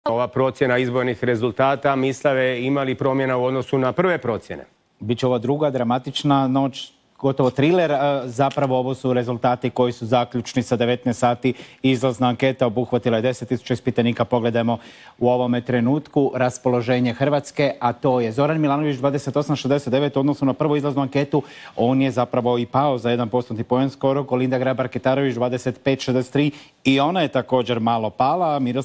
Ova procjena izbornih rezultata mislave imali promjena u odnosu na prve procjene? Biće ova druga dramatična noć, gotovo thriller. Zapravo ovo su rezultati koji su zaključni sa 19 sati. Izlazna anketa obuhvatila je 10.000 ispitanika. Pogledajmo u ovome trenutku raspoloženje Hrvatske, a to je Zoran Milanović 28,69 u odnosu na prvu izlaznu anketu. On je zapravo i pao za 1% poen skoro. Kolinda Grabar-Kitarović 25,63 i ona je također malo pala.